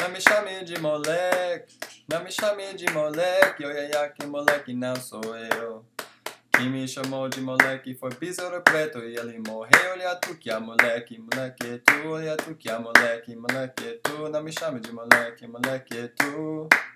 Não me chame de moleque, não me chame de moleque, olha que moleque não sou eu. Quem me chamou de moleque foi Besouro Preto e ele morreu. Olha tu que é moleque, moleque é tu. Olha tu que é moleque, moleque é tu. Não me chame de moleque, moleque é tu.